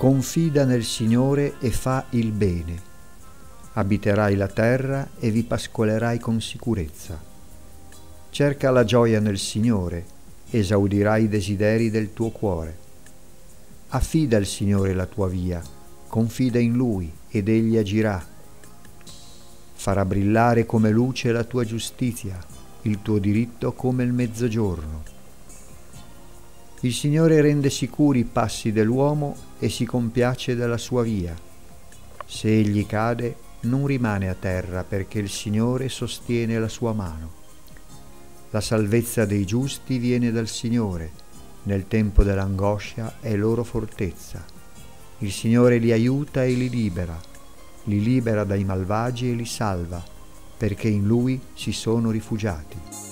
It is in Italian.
Confida nel Signore e fa il bene. Abiterai la terra e vi pascolerai con sicurezza. Cerca la gioia nel Signore, esaudirai i desideri del tuo cuore. Affida al Signore la tua via, confida in Lui ed Egli agirà. Farà brillare come luce la tua giustizia, il tuo diritto come il mezzogiorno. Il Signore rende sicuri i passi dell'uomo e si compiace della sua via. Se egli cade, non rimane a terra, perché il Signore sostiene la sua mano. La salvezza dei giusti viene dal Signore, nel tempo dell'angoscia è loro fortezza. Il Signore li aiuta e li libera dai malvagi e li salva, perché in Lui si sono rifugiati.